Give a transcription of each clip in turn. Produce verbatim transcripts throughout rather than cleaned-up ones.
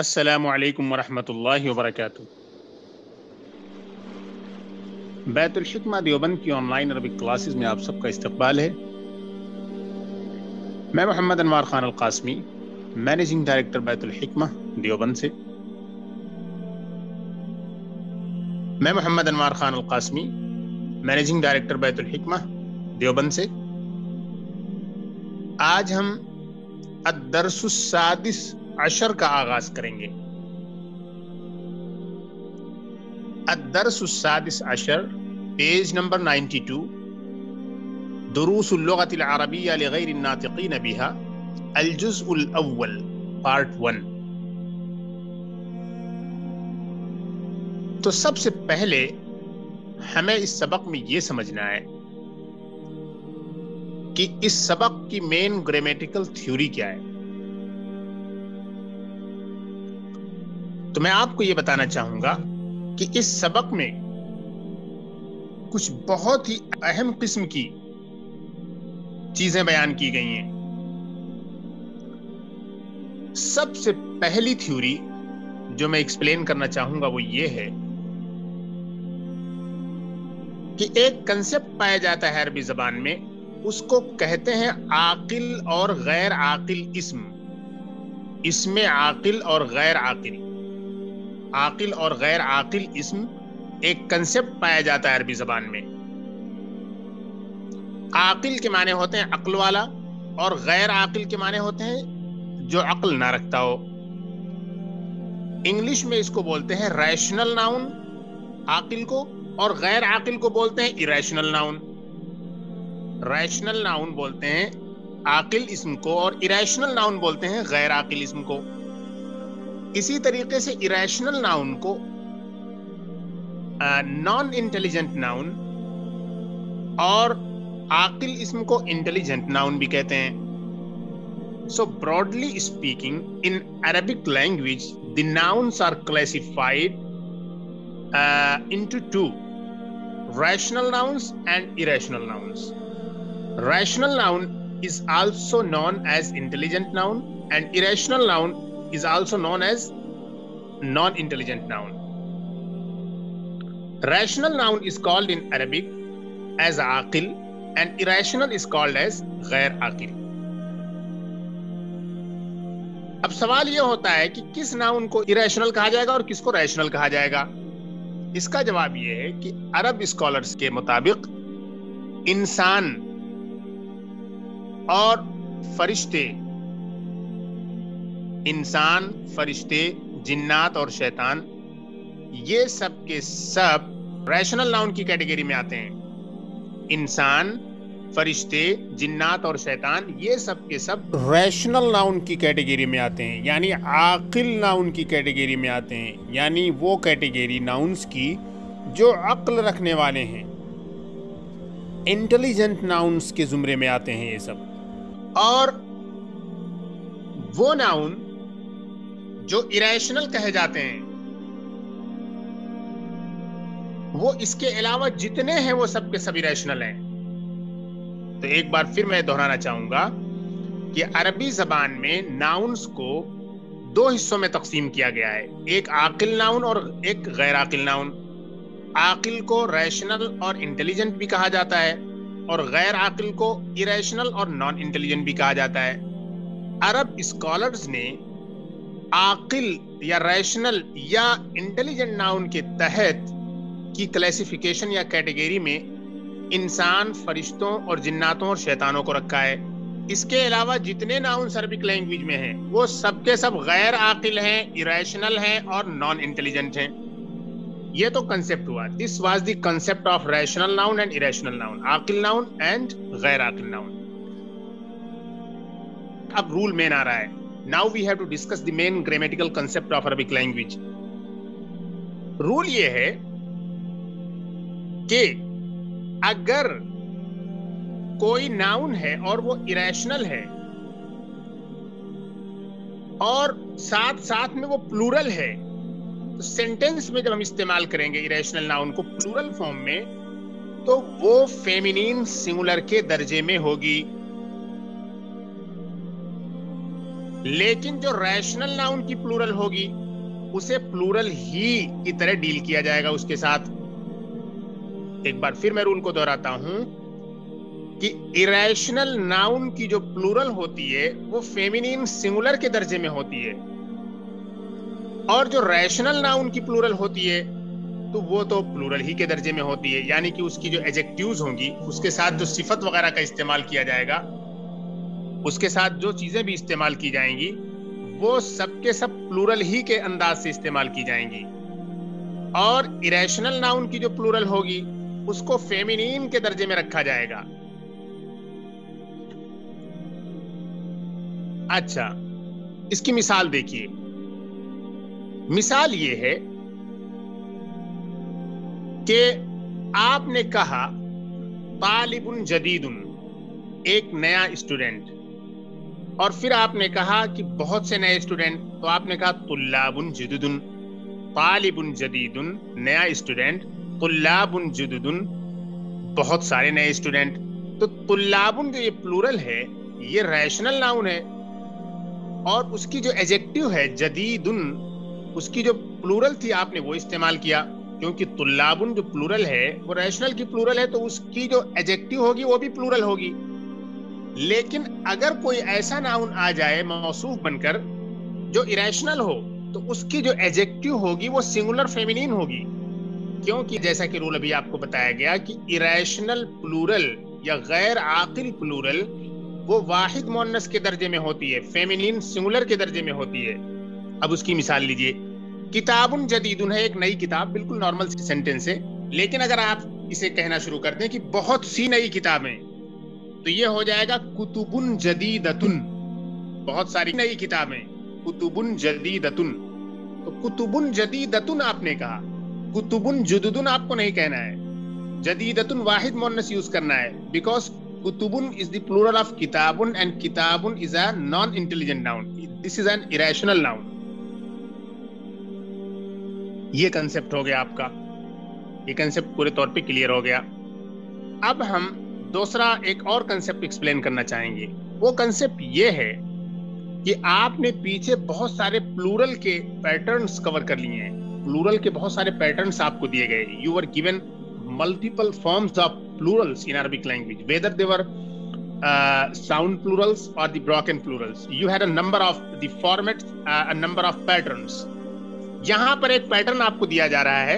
السلام علیکم ورحمۃ اللہ وبرکاتہ۔ بیت الحکمہ دیوبند کی آن لائن عربک کلاسز میں آپ سب کا استقبال ہے۔ میں محمد انوار خان القاسمی، مینیجنگ ڈائریکٹر بیت الحکمہ دیوبند سے میں محمد انوار خان القاسمی مینیجنگ ڈائریکٹر بیت الحکمہ دیوبند سے آج ہم الدرس السادس عشر کا آغاز کریں گے۔ الدرس السادس عشر پیج نمبر نائنٹی ٹو، دروس اللغة العربية لغير الناطقين بها، الجزء الاول، پارٹ ون۔ تو سب سے پہلے ہمیں اس سبق میں یہ سمجھنا ہے کہ اس سبق کی مین گرامیٹیکل تھیوری کیا ہے۔ تو میں آپ کو یہ بتانا چاہوں گا کہ اس سبق میں کچھ بہت ہی اہم قسم کی چیزیں بیان کی گئی ہیں۔ سب سے پہلی تھیوری جو میں ایکسپلین کرنا چاہوں گا وہ یہ ہے کہ ایک کنسپٹ پایا جاتا ہے عربی زبان میں، اس کو کہتے ہیں عاقل اور غیر عاقل اسم۔ اسم عاقل اور غیر عاقل عاقل اور غیر عاقل اسم ایک کنسپٹ پایا جاتا ہے عربی زبان میں۔ عاقل کے معنی ہوتے ہیں عقل والا، اور غیر عاقل کے معنی ہوتے ہیں جو عقل نہ رکھتا ہو۔ انگلش میں اس کو بولتے ہیں ریشنل ناؤن عاقل کو، اور غیر عاقل کو بولتے ہیں ایریشنل ناؤن۔ ریشنل ناؤن بولتے ہیں عاقل اسم کو، اور ایریشنل ناؤن بولتے ہیں غیر عاقل اسم کو۔ اسی طریقے سے ایریشنل ناؤن کو نان انٹیلیجنٹ ناؤن، اور عاقل اسم کو انٹیلیجنٹ ناؤن بھی کہتے ہیں۔ So broadly speaking in Arabic language the nouns are classified into two, rational nouns and irrational nouns. Rational noun is also known as intelligent noun, and irrational noun is also known as non-intelligent noun. Rational noun is called in Arabic as aqil, and irrational is called as غیر عاقل۔ اب سوال یہ ہوتا ہے کہ کس noun کو irrational کہا جائے گا اور کس کو rational کہا جائے گا؟ اس کا جواب یہ ہے کہ عرب اسکالرز کے مطابق انسان اور فرشتے انسان فرشتے جنات اور شیطان یہ سب کے سب ریشنل ناؤن کی کیٹیگری میں آتے ہیں۔ انسان فرشتے جنات اور شیطان یہ سب کے سب ریشنل ناؤن کی کیٹیگری میں آتے ہیں، یعنی عاقل ناؤن کی کیٹیگری میں آتے ہیں، یعنی وہ کیٹیگری ناؤنز کی جو عقل رکھنے والے ہیں۔ انٹیلیجنٹ ناؤنز کے زمرے میں آتے ہیں یہ سب۔ اور وہ ناؤن جو ایریشنل کہے جاتے ہیں، وہ اس کے علاوہ جتنے ہیں وہ سب کے سب ایریشنل ہیں۔ تو ایک بار پھر میں دہرانا چاہوں گا کہ عربی زبان میں ناؤنز کو دو حصوں میں تقسیم کیا گیا ہے، ایک عاقل ناؤن اور ایک غیر عاقل ناؤن۔ عاقل کو ریشنل اور انٹیلیجنٹ بھی کہا جاتا ہے، اور غیر عاقل کو ایریشنل اور نان انٹیلیجنٹ بھی کہا جاتا ہے۔ عرب اسکالرز نے عاقل یا ریشنل یا انٹیلیجنٹ ناؤن کے تحت کی کلاسیفیکیشن یا کیٹیگری میں انسان، فرشتوں اور جناتوں اور شیطانوں کو رکھا ہے۔ اس کے علاوہ جتنے ناؤنس عربک لینگویج میں ہیں وہ سب کے سب غیر عاقل ہیں، ایریشنل ہیں اور نان انٹیلیجنٹ ہیں۔ یہ تو کنسپٹ ہوا۔ This was the concept of rational noun and irrational noun, عاقل ناؤن اینڈ غیر عاقل ناؤن۔ اب رول مین آ رہا ہے۔ Now we have to discuss the main grammatical concept of Arabic language. Rule یہ ہے کہ اگر کوئی ناؤن ہے اور وہ ایریشنل ہے اور ساتھ ساتھ میں وہ پلورل ہے، تو سینٹینس میں جب ہم استعمال کریں گے ایریشنل ناؤن کو پلورل فارم میں، تو وہ فیمینین سنگولر کے درجے میں ہوگی۔ لیکن جو ریشنل ناؤن کی پلورل ہوگی اسے پلورل ہی کی طرح ڈیل کیا جائے گا اس کے ساتھ. ایک بار پھر میں رول کو دہراتا ہوں کہ اریشنل ناؤن کی جو پلورل ہوتی ہے وہ فیمینین سنگولر کے درجے میں ہوتی ہے، اور جو ریشنل ناؤن کی پلورل ہوتی ہے تو وہ تو پلورل ہی کے درجے میں ہوتی ہے، یعنی کہ اس کی جو ایجیکٹیوز ہوں گی، اس کے ساتھ جو صفت وغیرہ کا استعمال کیا جائے گا، اس کے ساتھ جو چیزیں بھی استعمال کی جائیں گی وہ سب کے سب پلورل ہی کے انداز سے استعمال کی جائیں گی، اور اریشنل ناؤن کی جو پلورل ہوگی اس کو فیمینین کے درجے میں رکھا جائے گا. اچھا، اس کی مثال دیکھیے. مثال یہ ہے کہ آپ نے کہا طالب جدید، ایک نیا اسٹوڈنٹ، اور پھر آپ نے کہا کہ بہت سے نئے اسٹوڈنٹ، تو آپ نے کہا طلاب جدد. طالب جدید نیا اسٹوڈنٹ، طلاب جدد بہت سارے نئے اسٹوڈنٹ. تو طلاب جو یہ پلورل ہے یہ ریشنل ناؤن ہے، اور اس کی جو ایجیکٹیو ہے جدید، اس کی جو پلورل تھی آپ نے وہ استعمال کیا، کیونکہ طلاب جو پلورل ہے وہ ریشنل کی پلورل ہے، تو اس کی جو ایجیکٹیو ہوگی وہ بھی پلورل ہوگی. لیکن اگر کوئی ایسا ناؤن آ جائے موصوف بن کر جو اریشنل ہو تو اس کی جو ایجیکٹیو ہوگی وہ سنگولر فیمینین ہوگی، کیونکہ جیسا کہ رول ابھی آپ کو بتایا گیا کہ اریشنل پلورل یا غیر عاقل پلورل وہ واحد مؤنث کے درجے میں ہوتی ہے، فیمینین سنگولر کے درجے میں ہوتی ہے. اب اس کی مثال لیجئے. کتاب جدید ہے ایک نئی کتاب، بالکل نارمل سینٹنس ہے، لیکن اگر آپ اسے کہنا شروع کر دیں کہ بہت سی نئی کتابیں، تو یہ ہو جائے گا کتب جدیدتن، بہت ساری نئی کتابیں، کتب جدیدتن. تو کتب جدیدتن آپ نے کہا، کتب جددن آپ کو نہیں کہنا ہے، جدیدتن واحد مؤنث یوز کرنا ہے، بیکاز کتب is the plural of کتاب and کتاب is a non-intelligent noun. This is an irrational noun. یہ کنسپٹ ہو گیا آپ کا، یہ کنسپٹ پورے طور پہ کلیئر ہو گیا. اب ہم دوسرا ایک اور کنسپٹ ایکسپلین کرنا چاہیں گے. وہ کنسپٹ یہ ہے کہ آپ نے پیچھے بہت سارے پلورل کے پیٹرنز کور کر لیے ہیں، پلورل کے بہت سارے پیٹرنز آپ کو دیے گئے. You are given multiple forms of plurals in Arabic language, whether they were uh, sound plurals or the broken plurals. You had a number of the formats, uh, a number of patterns. یہاں پر ایک pattern آپ کو دیا جا رہا ہے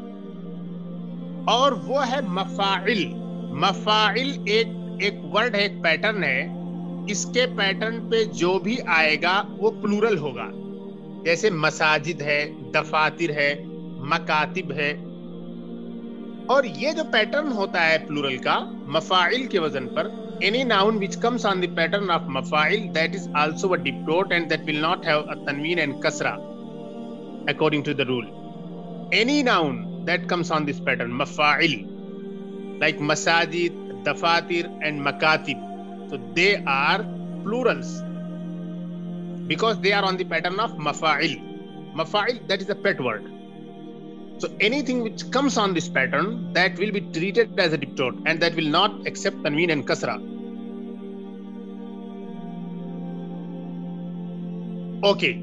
اور وہ ہے مفاعل. مفاعل ایک ایک ورڈ ہے، ایک پیٹرن ہے. اس کے پیٹرن پہ جو بھی آئے گا وہ پلورل ہوگا. جیسے مساجد ہے، دفاتر ہے، مکاتب ہے. اور یہ جو پیٹرن ہوتا ہے پلورل کا مفاعل کے وزن پر، any noun which comes on the pattern of مفاعل that is also a diptot and that will not have a tanween and kasra according to the rule. Any noun that comes on this pattern مفاعل like masajid, dafatir and makatib, so they are plurals because they are on the pattern of مفاعل. مفاعل, that is a pet word. So anything which comes on this pattern that will be treated as a diptot and that will not accept tanween and kasra. Okay.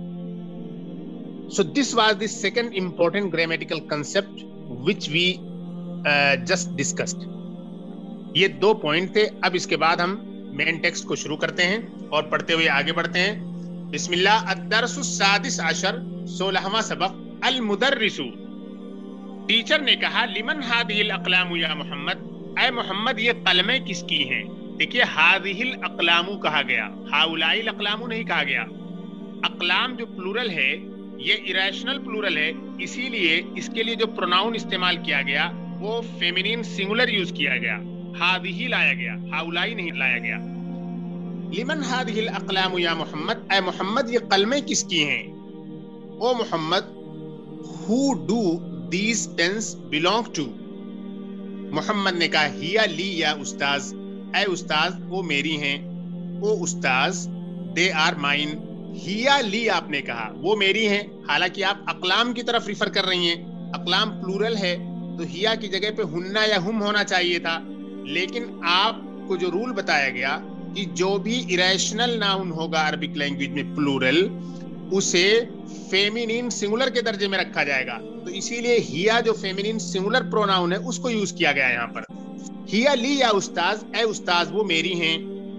So this was the second important grammatical concept which we uh, just discussed. یہ دو point تھے. اب اس کے بعد ہم مین text کو شروع کرتے ہیں اور پڑھتے ہوئے آگے بڑھتے ہیں. بسم اللہ. الدرس السادس عشر، سولہواں سبق. المدرس، ٹیچر نے کہا، لمن ہذه الاقلام یا محمد، اے محمد یہ قلمیں کس کی ہیں؟ دیکھیے هذه الاقلام کہا گیا، هؤلاء الاقلام نہیں کہا گیا. اقلام جو پلورل ہے یہ اریشنل پلورل ہے، اسی لیے اس کے لیے جو پروناؤن استعمال کیا گیا وہ فیمینین سنگولر یوز کیا گیا، هذه لایا گیا، هؤلاء نہیں لایا گیا. لمن هذه الاقلام یا محمد، اے محمد یہ قلمیں کس کی ہیں؟ او محمد، who do these pens belong to؟ محمد نے کہا ہیا لی یا استاذ، اے استاذ وہ میری ہیں. او استاذ they are mine. ہیا لی آپ نے کہا وہ میری ہیں، حالانکہ آپ اقلام کی طرف ریفر کر رہی ہیں. اقلام پلورل ہے تو ہیا کی جگہ پہ ہننا یا ہم ہونا چاہیے تھا، لیکن آپ کو جو رول بتایا گیا کہ جو بھی irrational noun ہوگا عربک لینگویج میں plural اسے فیمینین سنگولر کے درجے میں رکھا جائے گا. تو اسی لیے ہیا جو فیمینین سنگولر پروناؤن ہے اس کو یوز کیا گیا یہاں پر. ہیا لی یا استاذ، اے استاذ وہ میری ہیں.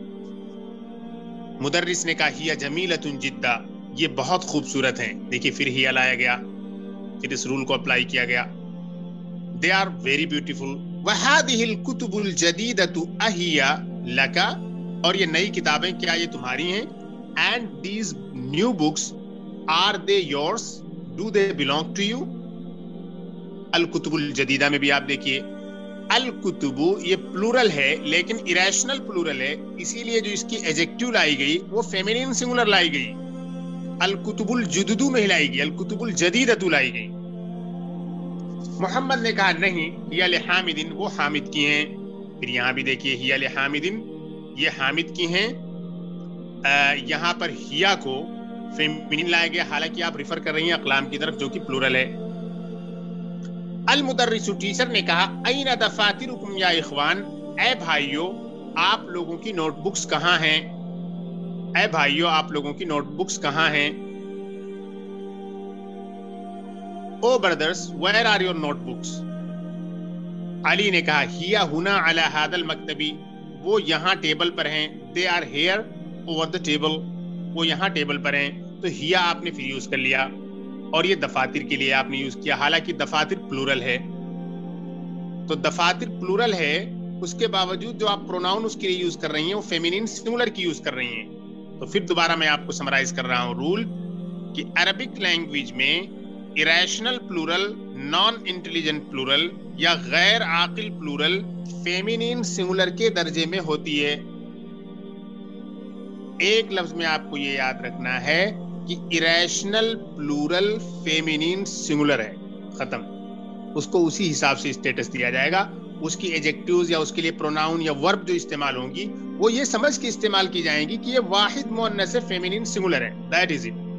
مدرس نے کہا ہیا جمیلۃ جدا، یہ بہت خوبصورت ہیں. دیکھیے پھر ہیا لایا گیا، پھر اس رول کو اپلائی کیا گیا. They are very beautiful. وہذہ الکتب الجدیدۃ اہیا لک، اور یہ نئی کتابیں کیا یہ تمہاری ہیں؟ And these new books are they yours, do they belong to you? الکتب الجدیدہ میں بھی آپ دیکھیے الکتب یہ پلورل ہے لیکن اریشنل پلورل ہے، اسی لیے جو اس کی ایجیکٹیو لائی گئی وہ فیمینین سنگولر لائی گئی. الکتب الجدد میں لائی گئی، الکتب الجدیدۃ لائی گئی. محمد نے کہا نہیں، ہی لحامد، وہ حامد کی ہیں. پھر یہاں بھی دیکھیے ہی لحامد، یہ حامد کی ہیں. یہاں پر ہیا کو فیمینین لایا گیا، حالانکہ آپ ریفر کر رہی ہیں اقلام کی طرف جو کہ پلورل ہے. المدرس ٹیچر نے کہا این دفاترکم یا اخوان، اے بھائیو آپ لوگوں کی نوٹ بکس کہاں ہیں؟ اے بھائیو آپ لوگوں کی نوٹ بکس کہاں ہیں؟ O brothers where are your notebooks? Ali نے کہا ہیا ہنا علی ھذا المکتبی، وہ یہاں ٹیبل پر ہیں. They are here over the table, وہ یہاں ٹیبل پر ہیں. تو ہیا آپ نے پھر یوز کر لیا اور یہ دفاتر کے لیے آپ نے یوز کیا، حالانکہ دفاتر پلورل ہے. تو دفاتر پلورل ہے، اس کے باوجود جو آپ پروناؤن اس کے لیے یوز کر رہی ہیں وہ فیمینین سنگولر کی یوز کر رہی ہیں. تو پھر دوبارہ میں آپ کو سمرائز کر رہا ہوں رول کہ عربک لینگویج میں irrational plural, non intelligent plural یا غیر عاقل پلورل فیمینین سنگولر کے درجے میں ہوتی ہے. ایک لفظ میں آپ کو یہ یاد رکھنا ہے کہ اریشنل پلورل فیمینین سنگولر ہے، ختم. اس کو اسی حساب سے اسٹیٹس دیا جائے گا. اس کی ایجیکٹیوز یا اس کے لیے پروناؤن یا ورب جو استعمال ہوں گی وہ یہ سمجھ کے استعمال کی جائیں گی کہ یہ واحد مؤنث فیمینین سنگولر ہے. That is it.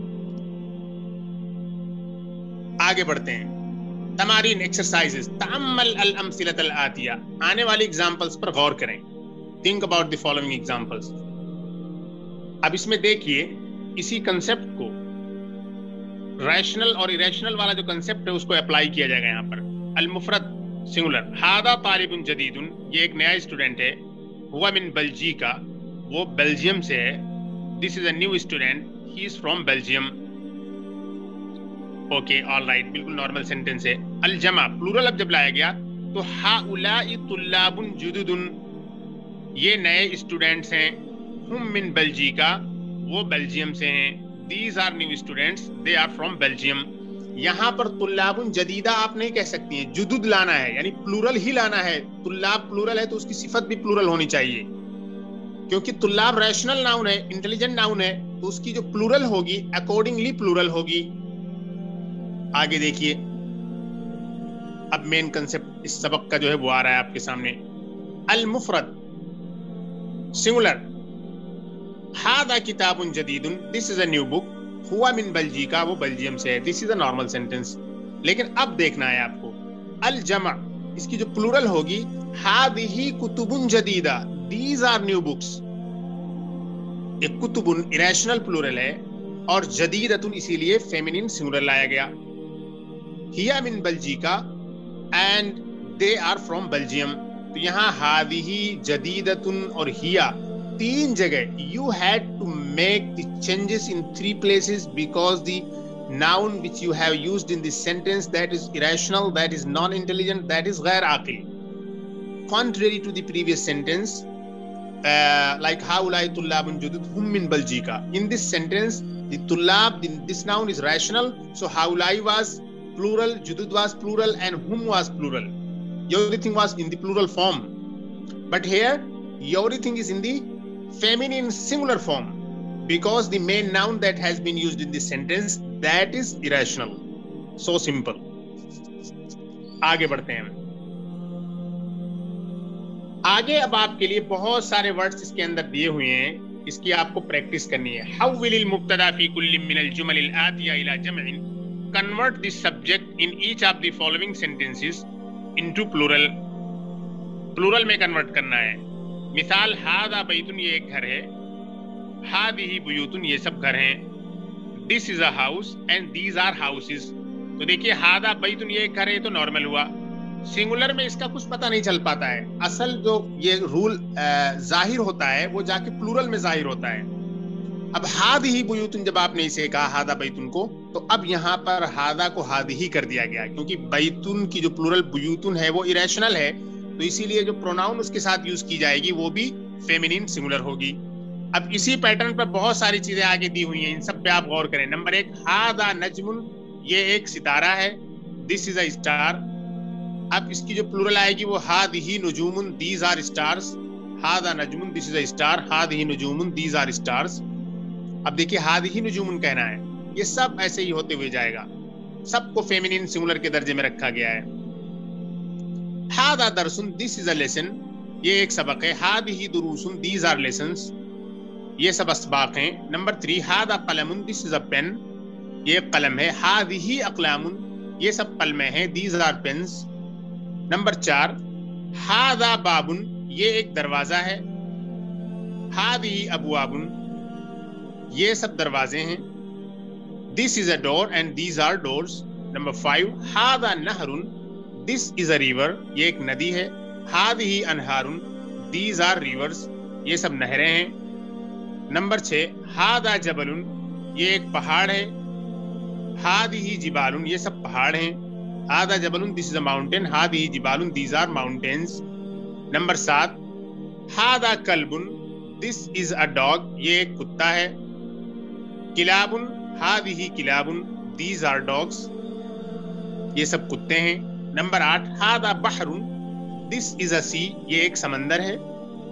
آگے بڑھتے ہیں. تمارین ایکسرسائزز. تأمل الامثلۃ الآتیہ، آنے والی ایگزامپلس پر غور کریں. Think about the following examples. اب اس میں دیکھیے اسی کنسپٹ کو ریشنل اور اریشنل والا جو کنسپٹ ہے اس کو اپلائی کیا جائے گا یہاں پر. المفرد سنگولر. ھذا طالب جدید، یہ ایک نیا اسٹوڈنٹ ہے. ہوا من بلجیکا، وہ بیلجیم سے ہے. This is a new student, he is from Belgium. Okay all right, بالکل نارمل سینٹینس ہے. الجمع پلورل اب جب لایا گیا تو ہؤلاء طلاب جدد، یہ نئے اسٹوڈنٹس ہیں. ہم من بلجیکا، وہ بیلجیم سے ہیں. These are new students, they are from Belgium. یہاں پر طلاب جدیدہ آپ نہیں کہہ سکتی ہیں، جدد لانا ہے، یعنی پلورل ہی لانا ہے. طلاب پلورل ہے تو اس کی صفت بھی پلورل ہونی چاہیے، کیونکہ طلاب ریشنل ناؤن ہے، انٹیلیجنٹ ناؤن ہے، تو اس کی جو پلورل ہوگی اکارڈنگلی پلورل ہوگی. آگے دیکھیے اب مین کنسپٹ اس سبق کا جو ہے وہ آ رہا ہے آپ کے سامنے. المفرد سنگولر. ھذا کتاب جدید، دس از اے نیو بک. ہوا من بلجیکا، وہ بیلجیم سے ہے. This is a normal sentence. لیکن اب دیکھنا ہے آپ کو الجمع، اس کی جو پلورل ہوگی ھذہ کتب جدیدہ، دیز آر نیو بکس. ایک کتب اریشنل پلورل ہے اور جدیدۃ اسی لیے فیمینین سنگولر لایا گیا. ہیا من بلجیکا and they are from Belgium. تو یہاں ھذہ جدیدۃ اور ہیا تین جگہ you had to make the changes in three places because the noun which you have used in this sentence, that is irrational, that is non-intelligent, that is غیر عاقل. Contrary to the previous sentence, uh, like هؤلاء طلاب جدد هم من بلجيكا. In this sentence, the طلاب, this noun is rational, so هؤلاء was plural, جدد was plural, and hum was plural. Everything was in the plural form. But here, everything is in the feminine singular form because the main noun that has been used in this sentence, that is irrational. So simple. آگے بڑھتے ہیں. آگے اب آپ کے لیے بہت سارے ورڈز اس کے اندر دیے ہوئے ہیں، اس کی آپ کو پریکٹس کرنی ہے. حول المبتدا فی کل من الجمل الآتیہ الى جمع. Convert the subject in each of the following sentences into plural. plural میں کنورٹ کرنا ہے. مثال ہاذا بیتن یہ ایک گھر ہے، ہادیہ بیوتن یہ سب گھر ہیں، this is a house and these are houses. تو دیکھیے ہاذا بیتن یہ ایک گھر ہے تو نارمل ہوا. سنگولر میں اس کا کچھ پتہ نہیں چل پاتا ہے. اصل جو یہ رول ظاہر ہوتا ہے وہ جا کے پلورل میں ظاہر ہوتا ہے. اب ہادیہ بیوتن جب آپ نے اسے کہا ہاذا بیتن کو، تو اب یہاں پر ہاذا کو ہادیہ کر دیا گیا، کیونکہ بیتن کی جو پلورل بیوتن ہے وہ اریشنل ہے، تو اسی لیے جو پروناؤن اس کے ساتھ یوز کی جائے گی وہ بھی فیمینین سنگولر ہوگی. اب اسی پیٹرن پر بہت ساری چیزیں آگے دی ہوئی ہیں، ان سب پہ آپ غور کریں. نمبر ایک ہاذا نجم، یہ ایک ستارہ ہے، دس از اے اسٹار. اب اس کی جو پلورل آئے گی وہ ہادیہ نجوم دیز آر اسٹارز. ہاذا نجم دس از اے اسٹار، ہادیہ نجوم دیز آر اسٹارز. اب دیکھیے ہادیہ نجوم کہنا ہے، یہ سب ایسے ہی ہوتے ہوئے جائے گا، سب کو فیمینین سنگولر کے درجے میں رکھا گیا ہے. ہاذا درسن دس از اے لیسن، یہ ایک سبق ہے، ہادیہ دروسن دیز آر لیسنز، یہ سب اسباق ہیں. نمبر تھری ہاذا قلم دس از اے پین، یہ ایک قلم ہے، ہادیہ اقلام یہ سب قلمیں ہیں، دیز آر پینز. نمبر چار ہاذا باب، یہ ایک دروازہ ہے، ہادیہ ابواب یہ سب دروازے ہیں، this is a door and these are doors. Number five ہاذا نہر، دس از اے ریور یہ ایک ندی ہے، ہادیہ انہار دیز آر ریورز یہ سب نہریں ہیں. نمبر چھ ہاذا جبل، یہ ایک پہاڑ ہے، ہادیہ جبال یہ سب پہاڑ ہیں، ہاذا جبل دس از اے ماؤنٹین، ہادیہ جبال دیز آر ماؤنٹینز. نمبر سات ہاذا club, this is a dog یہ ایک کتا ہے، کلاب ہادیہ کلاب دیز آر ڈاگس یہ سب کتے ہیں. نمبر آٹھ ہاذا بحر، دس از اے سی یہ ایک سمندر ہے،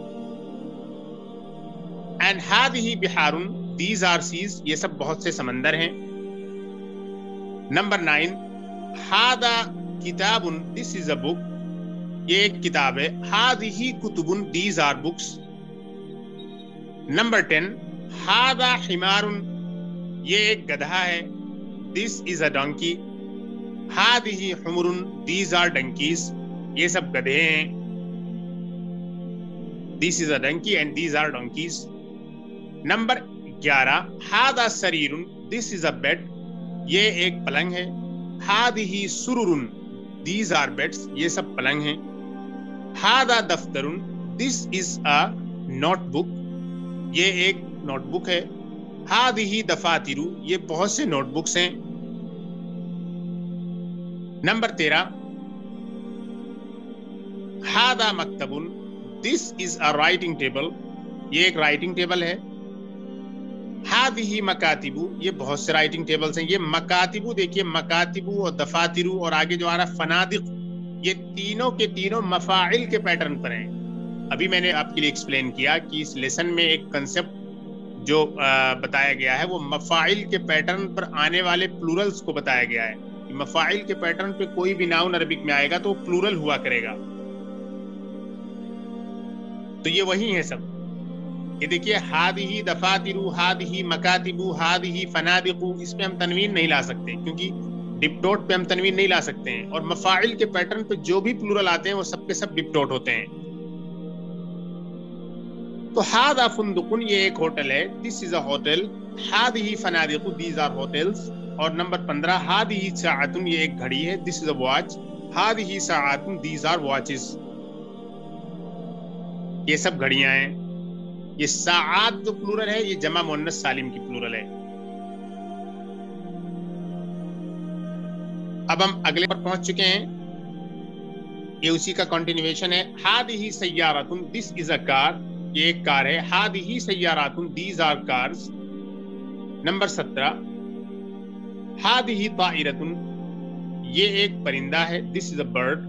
اینڈ ہادیہ بحار دیز آر سیز یہ سب بہت سے سمندر ہیں. نمبر نائن ہاذا کتاب، دس از اے بک یہ ایک کتاب ہے، ہادیہ کتب these are books. Number ten ہاذا حمار، یہ ایک گدھا ہے، دس از اے ڈونکی، ہادیہ حمر دیز آر ڈنکیز یہ سب گدھے ہیں، this is a donkey and these are donkeys. Number گیارہ ہاذا سریر، دس از اے بیڈ یہ ایک پلنگ ہے، ہادیہ سرر دیز آر بیڈس یہ سب پلنگ ہیں. ہاذا دفتر، دس از اے نوٹ بک یہ ایک نوٹ بک ہے، ہادیہ دفاتر یہ بہت سے نوٹ بکس ہیں. نمبر تیرہ ہاذا مکتب، دس از اے رائٹنگ ٹیبل یہ ایک رائٹنگ ٹیبل ہے، ہادیہ مکاتب یہ بہت سے رائٹنگ ٹیبلز ہیں. یہ مکاتب دیکھیے مکاتب اور دفاتر اور آگے جو آ رہا فنادق یہ تینوں کے تینوں مفاعل کے پیٹرن پر ہیں. ابھی میں نے آپ کے لیے ایکسپلین کیا کہ اس لیسن میں ایک کنسپٹ جو بتایا گیا ہے وہ مفاعل کے پیٹرن پر آنے والے پلورلز کو بتایا گیا ہے. مفاعل کے پیٹرن پہ کوئی بھی ناؤن عربک میں آئے گا تو پلورل ہوا کرے گا. تو یہ وہی ہے سب. یہ دیکھیے ہادیہ دفاتر، ہادیہ مکاتب، ہادیہ فنادق، اس پہ ہم تنوین نہیں لا سکتے کیونکہ ڈپٹوٹ پہ ہم تنوین نہیں لا سکتے ہیں، اور مفاعل کے پیٹرن پہ جو بھی پلورل آتے ہیں وہ سب کے سب ڈپٹوٹ ہوتے ہیں. تو ہاذا فندق یہ ایک ہوٹل ہے، دس از اے ہوٹل، ہادیہ فنادق دیز آر ہوٹلز. اور نمبر پندرہ ہادیہ ساعۃ یہ ایک گھڑی ہے، دس از اے واچ، ہادیہ ساعۃ دیز آر واچز یہ سب گھڑیاں ہیں. یہ ساعات جو پلورل ہے یہ جمع مؤنث سالم کی پلورل ہے. اب ہم اگلے پر پہنچ چکے ہیں، یہ اسی کا کنٹینیویشن ہے. ہادیہ سیارۃ، دس از اے کار یہ ایک کار ہے، ہادیہ سیارۃ دیز آر کارز. نمبر سترہ ہادیہ طائرۃ یہ ایک پرندہ ہے، دس از اے برڈ.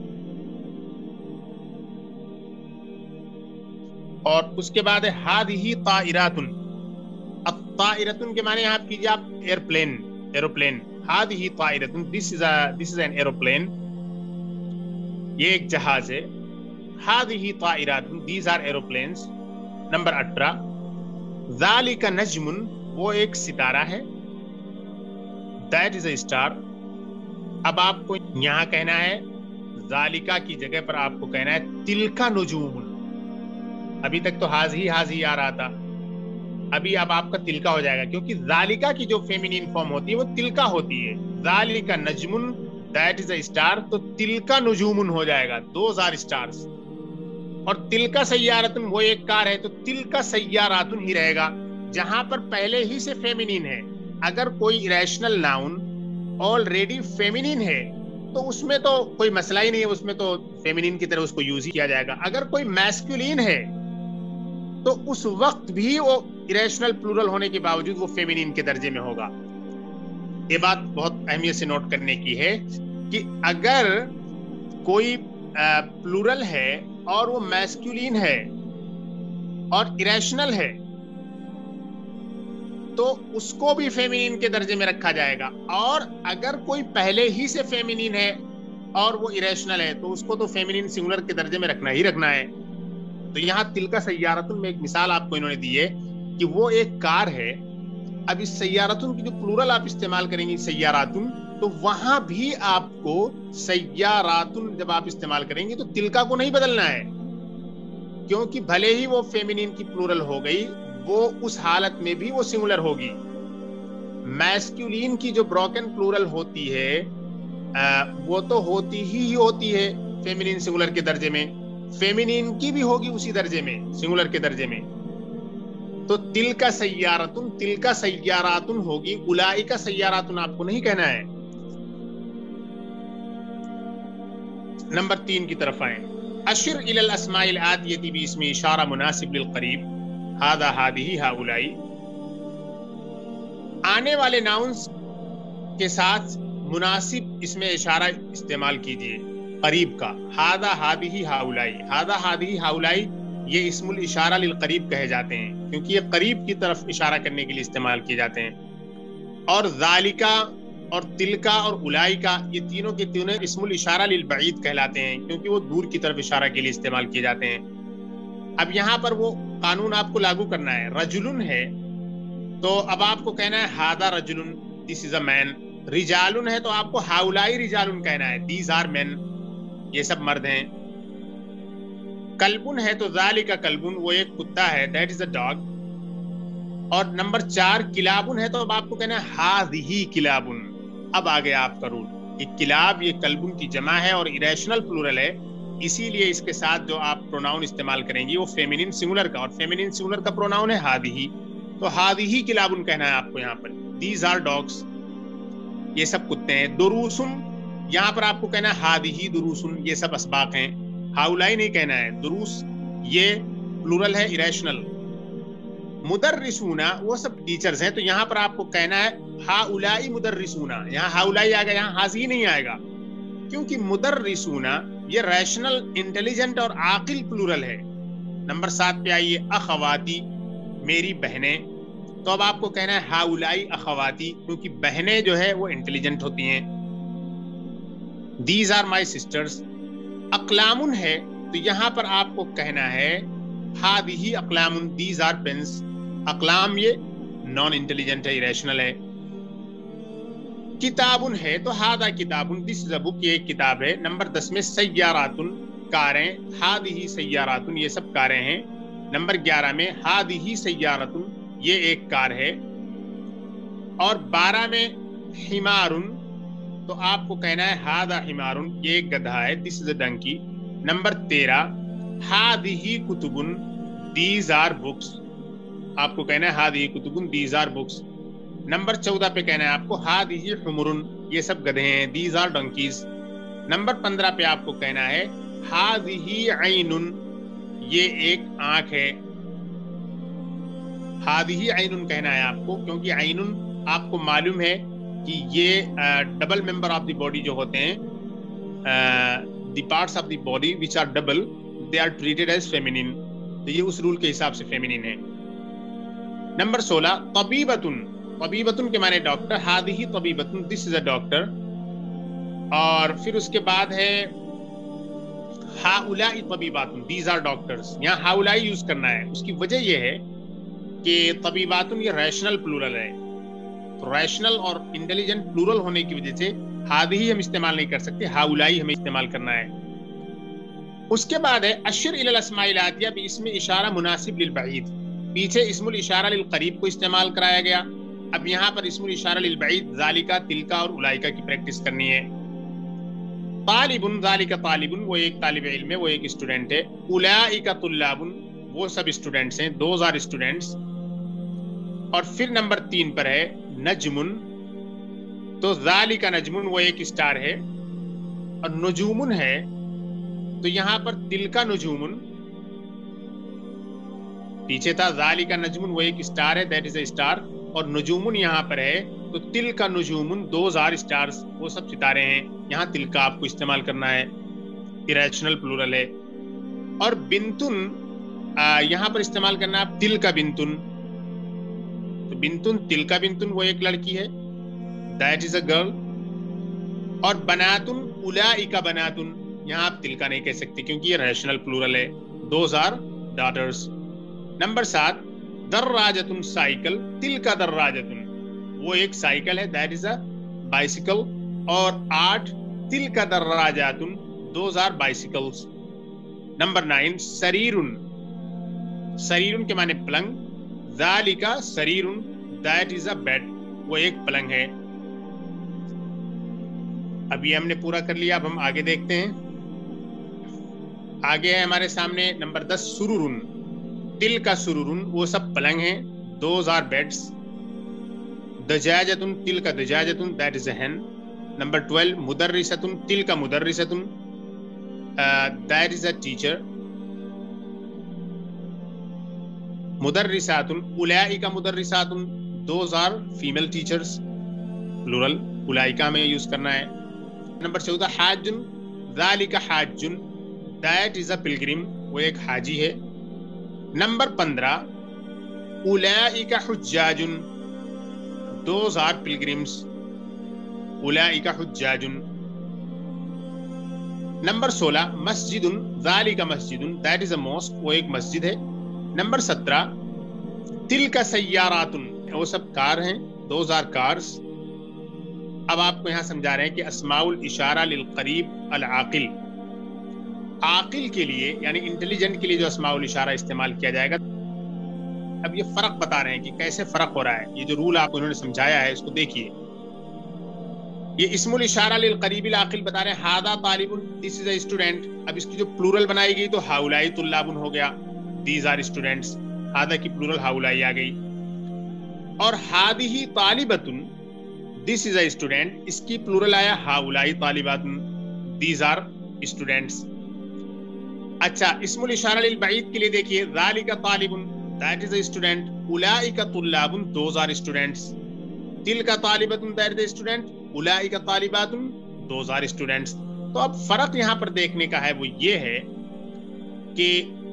اور اس کے بعد ہے ہادیہ طائرات، الطائرۃ کے معنی یہاں کیجیے آپ ایئرپلین، ایروپلین. ہادیہ طائرۃ this is this is an aeroplane یہ ایک جہاز ہے، ہادیہ طائرات دیز آر ایروپلینز. نمبر اٹھارہ ذالک نجم وہ ایک ستارہ ہے، دیٹ از اے اسٹار. اب آپ کو یہاں کہنا ہے ذالکا کی جگہ پر آپ کو کہنا ہے تلکا نجوم، ابھی تک تو حاضی حاضی آ رہا تھا، ابھی اب آپ کا تلکا ہو جائے گا، کیونکہ ذالکا کی جو فیمینین فارم ہوتی ہے وہ تلکا ہوتی ہے. ذالکا نجمن دیٹ از اے اسٹار، تو تلکا نجومن ہو جائے گا، دوز آر اسٹارز. اور تلکا سیارتن وہ ایک کار ہے، تو تلکا سیاراتن ہی رہے گا جہاں پر پہلے ہی سے فیمینین ہے. اگر کوئی ریشنل ناؤن آلریڈی فیمینین ہے تو اس میں تو کوئی مسئلہ ہی نہیں ہے، اس میں تو فیمینین کی طرح اس کو یوز ہی کیا جائے گا. اگر کوئی میسکولین ہے تو اس وقت بھی وہ اریشنل پلورل ہونے کے باوجود وہ فیمینین کے درجے میں ہوگا. یہ بات بہت اہمیت سے نوٹ کرنے کی ہے کہ اگر کوئی پلورل ہے اور وہ میسکولین ہے اور اریشنل ہے تو اس کو بھی فیمینین کے درجے میں رکھا جائے گا. اور اگر کوئی پہلے ہی سے فیمینین ہے اور وہ اریشنل ہے تو اس کو تو فیمینین سنگولر کے درجے میں رکھنا ہی رکھنا ہے. تو یہاں تلکا سیارتن میں ایک مثال آپ کو انہوں نے دی ہے کہ وہ ایک کار ہے. اب اس سیارتن کی جو پلورل آپ استعمال کریں گے سیاراتن، تو وہاں بھی آپ کو سیاراتن جب آپ استعمال کریں گے تو تلکا کو نہیں بدلنا ہے، کیونکہ بھلے ہی وہ فیمینین کی پلورل ہو گئی، وہ اس حالت میں بھی وہ سنگولر ہوگی. میسکولین کی جو بروکن پلورل ہوتی ہے وہ تو ہوتی ہی ہوتی ہے فیمینین سنگولر کے درجے میں، فیمینین کی بھی ہوگی اسی درجے میں سنگولر کے درجے میں. تو تلکا سیارتن تلکا سیاراتن ہوگی، اولائکا سیاراتن آپ کو نہیں کہنا ہے. نمبر تین کی طرف آئیں. اشر الی الاسماء الآتیۃ باسم اشارہ مناسب للقریب ھذا ھذہ ھؤلاء. آنے والے ناؤنس کے ساتھ مناسب اسم اشارہ استعمال کیجئے قریب کا. ھذا ھذہ ھؤلاء، ھذا ھذہ ھؤلاء یہ اسم الاشارہ للقریب کہے جاتے ہیں کیونکہ یہ قریب کی طرف اشارہ کرنے کے لیے استعمال کیے جاتے ہیں. اور ذالکا اور تلکا اور اولائکا یہ تینوں کے تینوں اسم الاشارہ للبعید کہلاتے ہیں کیونکہ وہ دور کی طرف اشارہ کے لیے استعمال کیے جاتے ہیں. اب یہاں پر وہ قانون آپ کو لاگو کرنا ہے. رجلن ہے تو اب آپ کو کہنا ہے ھذا رجلن، دس از اے مین. رجالن ہے تو آپ کو ھؤلاء رجالن کہنا ہے، دیز آر مین، یہ سب مرد ہیں. کلبن ہے تو ذالک کلبن وہ ایک کتا ہے، دیٹ از اے ڈاگ. اور نمبر چار کلابن ہے تو اب آپ کو کہنا ہے ھذہ کلابن. اب آگے آپ کا رول، یہ کلاب یہ کلبن کی جمع ہے اور اریشنل پلورل ہے، اسی لیے اس کے ساتھ جو آپ پروناؤن استعمال کریں گی وہ فیمینین سنگولر کا، اور فیمینین سنگولر کا پروناؤن ہے ھذہ، تو ھذہ کلابن کہنا ہے آپ کو. یہاں پر دیز آر ڈاگس، یہ سب کتے ہیں. دروسن یہاں پر آپ کو کہنا ہے ھذہ دروسن، یہ سب اسباق ہیں. ھؤلاء نہیں کہنا ہے، دروس یہ پلورل ہے اریشنل. مدرسون وہ سب ٹیچرز ہیں، تو یہاں پر آپ کو کہنا ہے ھؤلاء مدرسون. یہاں ھؤلاء آئے گا، یہاں ھذہ نہیں آئے گا کیونکہ مدرسون یہ ریشنل انٹیلیجنٹ اور عاقل پلورل ہے. نمبر سات پہ آئیے. اخواتی میری بہنیں، تو اب آپ کو کہنا ہے ھؤلاء اخواتی کیونکہ بہنیں جو ہے وہ انٹیلیجنٹ ہوتی ہیں. These are my sisters. اقلامن ہے تو یہاں پر آپ کو کہنا ہے ھذہ اقلامن، دیز آر پینس. اقلام یہ نان انٹیلیجنٹ ہے، اریشنل ہے. کتابن ہے تو ھذہ کتابن، دس از اے بک، یہ ایک کتاب ہے. نمبر دس میں سیاراتن کاریں، ھذہ سیاراتن یہ سب کاریں ہیں. نمبر گیارہ میں ھذہ سیاراتن یہ ایک کار ہے. اور بارہ میں حمارن تو آپ کو کہنا ہے ھذہ حمارن یہ ایک گدھا ہے، this is a donkey. Number تیرہ ھذہ کتبن، دیز آر بکس، آپ کو کہنا ہے ھذہ کتبن دیز آر بکس. نمبر چودہ پہ کہنا ہے آپ کو ھذہ حمرن یہ سب گدھے ہیں، دیز آر ڈنکیز. نمبر پندرہ پہ آپ کو کہنا ہے ھذہ عین یہ ایک آنکھ ہے. ھذہ عین کہنا ہے آپ کو کیونکہ عین آپ کو معلوم ہے کہ یہ double member of the body جو ہوتے ہیں، the parts of the body which are double they are treated as feminine, تو یہ اس رول کے حساب سے فیمینین ہے. نمبر سولہ طبیبتن، طبیبتن کے معنی doctor. ھذہ طبیبتن this is a doctor. اور پھر اس کے بعد ہے ھؤلاء طبیباتن، دیز آر ڈاکٹرز. یہاں ھؤلاء یوز کرنا ہے، اس کی وجہ یہ ہے کہ طبیباتن یہ ریشنل پلورل ہے، تو ریشنل اور انٹیلیجنٹ پلورل ہونے کی وجہ سے ھذہ ہم استعمال نہیں کر سکتے، ھؤلاء ہمیں استعمال کرنا ہے. उसके बाद है अशर इलल अस्माइल आतिया भी इसमें इशारा मुनासिब लिल बईद, पीछे इस्मुल इशारा लिल करीब को इस्तेमाल कराया गया। अब यहाँ पर इस्मुल इशारा लिल बईद ज़ालिका, तिलका और उलाइका की प्रैक्टिस करनी है। तालिबुन, ज़ालिका तालिबुन, वो एक तालिब इल्म है, वो एक स्टूडेंट है। उलाइका तुल्लाबुन, वो सब स्टूडेंट्स हैं, दोज आर स्टूडेंट्स। और फिर नंबर तीन पर है नजमुन, तो ज़ालिका नजमुन, वो एक स्टार है। और नुजूमुन है, तो यहां पर तिलका नुजूमुन, पीछे था ज़ालिका नजमुन, वो एक स्टार है, दैट इज अ स्टार। और नुजूमुन यहां पर है, तो तिलका नुजूमुन, दोज आर स्टार्स, वो सब सितारे हैं। यहां तिलका आपको इस्तेमाल करना है, इरेशनल प्लूरल है। और बिंतुन यहां पर इस्तेमाल करना है तिलका बिंतुन, तो बिंतुन, तिलका बिंतुन, वो एक लड़की है, दैट इज अ गर्ल। और बनातुन, उलाइका बनातुन, यहाँ आप तिलका नहीं कह सकते क्योंकि ये रैशनल प्लूरल है, दोज आर डॉटर्स। नंबर सात दर्राजतुन साइकिल, तिलका दर्राजतुन, वो एक साइकिल है, दैट इज अ बाइसिकल। और आठ तिलका दर्राजातुन, those are bicycles. Number nine सरीरुन, सरीरुन के माने पलंग, ज़ालिका सरीरुन, दैट इज अ बेड, वो एक पलंग है। अभी हमने पूरा कर लिया, अब हम आगे देखते हैं। आगे है हमारे सामने नंबर दस सुरुरुन, तिल का सुरुरुन, वो सब पलंग हैं, दोज आर बेड्स। दजाजतुन, तिल का दजाजतुन, दैट इज अ हेन। नंबर ट्वेल्व मुदर्रिसतुन, तिल का मुदर्रिसतुन, दैट इज अ टीचर। मुदर्रिसातुन, उलाइका मुदर्रिसातुन, those are female teachers, plural, उलाइका में यूज करना है। नंबर चौदह हाजुन, ज़ालिका हाजुन, दैट इज अ पिलग्रिम, वो एक हाजी है। नंबर पंद्रह उलाइका हुज्जाजुन, दोज आर पिलग्रिम्स, उलाइका हुज्जाजुन। नंबर सोलह मस्जिदुन, ज़ालिका मस्जिदुन, दैट इज अ मॉस्क, वो एक मस्जिद है। नंबर सत्रह तिलका सय्यारातुन, वो सब कार हैं, दोज आर कार्स। अब आपको यहां समझा रहे हैं कि अस्माउल इशारा लिल करीब अल आकिल, आकिल के लिए यानी इंटेलिजेंट के लिए जो अस्माउल इशारा इस्तेमाल किया जाएगा। अब ये फर्क बता रहे हैं कि कैसे फर्क हो रहा है। ये जो रूल आपको उन्होंने समझाया है इसको देखिए। ये इस्मुल इशारा लिल करीब अल आकिल बता रहे हैं, हादा तालिबुन, दिस इज अ स्टूडेंट। अब इसकी जो प्लूरल बनाई गई तो हाउलाई तुल्लाबुन हो गया, दीज आर स्टूडेंट्स। हादा की प्लूरल हाउलाई आ गई। और हादिही तालिबतुन, दिस इज अ स्टूडेंट, इसकी प्लूरल आया हाउलाई तालिबातुन, दीज आर स्टूडेंट्स। अच्छा, इस्मुल इशारा लिल बईद के लिए देखिए, ज़ालिका तालिबुन, दैट इज अ स्टूडेंट, उलाइका तुल्लाबुन, दोज आर स्टूडेंट्स। तिलका तालिबतुन, दैट इज अ स्टूडेंट, उलाइका तालिबातुन, दोज आर स्टूडेंट्स। तो अब फर्क यहां पर देखने का है वो ये है कि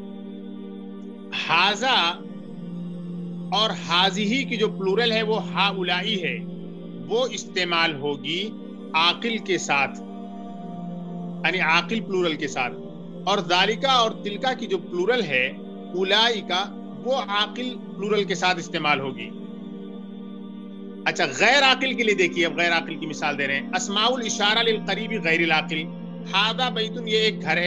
हाजा और हाजिही की जो प्लूरल है वो हाउलाई है, वो इस्तेमाल होगी आकिल के साथ, यानी आकिल प्लूरल के साथ। और ज़ालिका और तिलका की जो प्लूरल है उलाइका, वो आकिल प्लूरल के साथ इस्तेमाल होगी। अच्छा, गैर आकिल के लिए देखिए, अब गैर आकिल की मिसाल दे रहे हैं। अस्माउल इशारा लिल करीबी गैरिल आकिल, हादा बैतुन, ये एक घर है।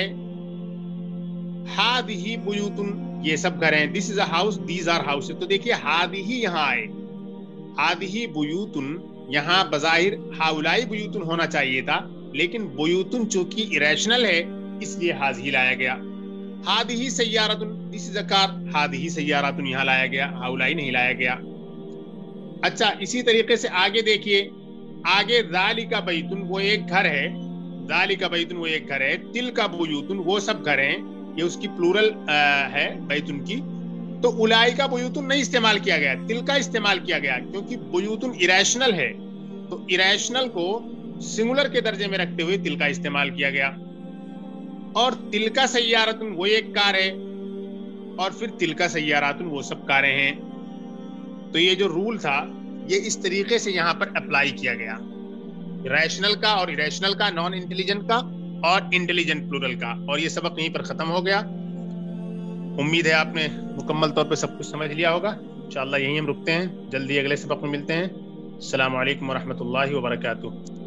हादिही बुयूतुन, ये सब घर हैं। This is a house, these are houses. तो देखिए हादिही यहाँ आए, हादिही बुयूतुन, यहाँ बजाहिर हाउलाई बुयूतुन होना चाहिए था, लेकिन बुयूतुन चूंकि इरेशनल है इसलिए हाजिही लाया गया। हादिही सय्यारतुन, दिस इज अ कार, हादिही सय्यारतुन यहाँ लाया गया, हाउलाई नहीं लाया गया। अच्छा, इसी तरीके से आगे देखिए, आगे ज़ालिका बैतुन, वो एक घर है, ज़ालिका बैतुन, वो एक घर है। तिलका बुयूतुन, वो सब घर हैं, ये उसकी प्लूरल है बैतुन की। तो उलाइका बुयूतुन नहीं इस्तेमाल किया गया, तिलका इस्तेमाल किया गया, क्योंकि बुयूतुन इरेशनल है, तो इरेशनल को सिंगुलर के दर्जे में रखते हुए तिलका इस्तेमाल किया गया। और तिलका सय्यारतुन, वो एक कार है, और फिर तिलका सय्यारातुन, वो सब कारें हैं। तो ये जो रूल था ये इस तरीके से यहाँ पर अप्लाई किया गया, रैशनल का और इरेशनल का, नॉन इंटेलिजेंट का और इंटेलिजेंट प्लूरल का। और ये सबक यहीं पर खत्म हो गया। उम्मीद है आपने मुकम्मल तौर पे सब कुछ समझ लिया होगा। इंशाअल्लाह यहीं हम रुकते हैं, जल्दी अगले सबक में मिलते हैं। अस्सलामु अलैकुम वरहमतुल्लाहि वबरकातुहू।